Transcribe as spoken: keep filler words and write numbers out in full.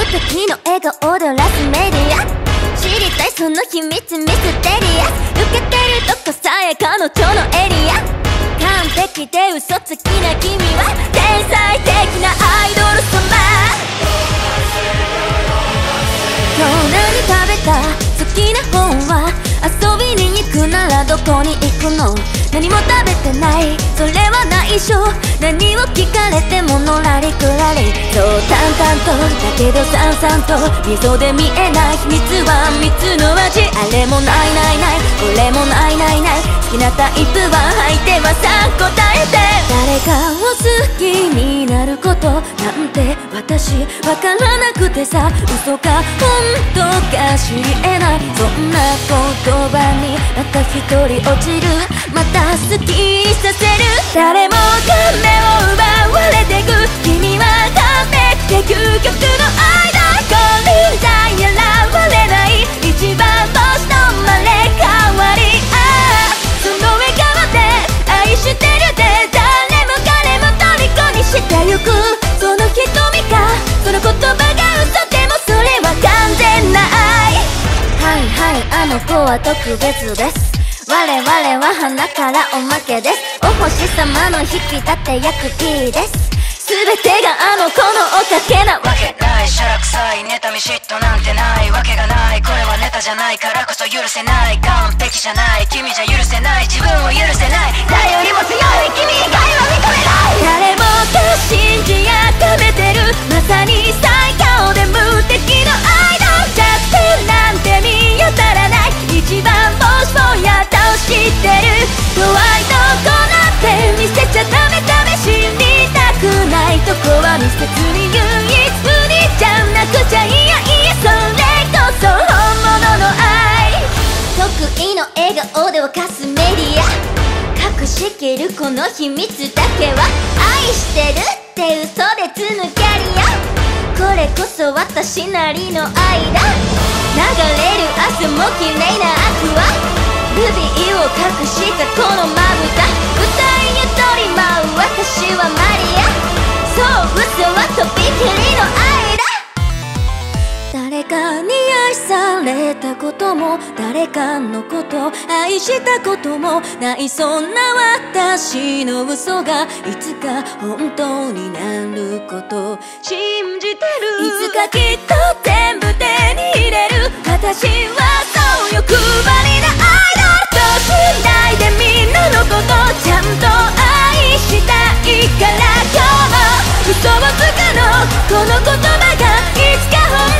時の笑顔でラスメディア、知りたいその秘密ミステリアス、受けてるとこさえ彼女のエリア、完璧で嘘つきな君は天才的なアイドル様。今日何食べた？好きな本は？遊びに行くならどこに行くの？何も食べてない、それは内緒。何を聞かれてものらりくらり、そう淡々とだけどさんさんと、味噌で見えない秘密は蜜の味。あれもないないない、これもないないない、好きなタイプは相手はさ答えて。誰かを好きになることなんて私わからなくてさ、嘘か本当か知り得ない、そんな言葉にまた一人落ちる、また好きにさせる。誰もが目を奪われてく、君は完璧で究極のアイドル、金輪際現れない一番星の生まれ変わり。ああその笑顔で愛してるで、誰も彼も虜にしてゆく、その瞳かその言葉が嘘でもそれは完全な愛。はいはいあの子は特別です、我々は花からおまけです、お星様の引き立て役いいです、全てがあの子のおかげなわけない。しゃらくさい妬み嫉妬なんてないわけがない、これはネタじゃないからこそ許せない、完璧じゃない君じゃ許せない、自分を許せない、誰よりも強い君以外は認めない。誰もが信じ崇めてる、まさに最強で無敵のアイドル、弱点なんて見当たらない、一番星をや倒してる、弱いとこなんて見せちゃダメダメ、知りたくないとこは見せずに唯一無二じゃなくちゃ、いやいやそれこそ本物の愛。得意の笑顔で沸かすメディア、隠しきるこの秘密だけは、愛してるって嘘で紡ぐキャリア、これこそ私なりの愛だ、流れる汗も綺麗なアクア、ルビーを隠したこのまぶた、歌いに取り舞う私はマリア、そう嘘はとびきりの愛だ。誰かに愛されたことも、誰かのこと愛したこともない、そんな私の嘘がいつか本当になること信じてる、いつかきっと全部手に入れる、私はそう欲張りなアイドル、どうしないでみんなのことちゃんと愛したいから、今日も嘘をつくのこの言葉がいつか本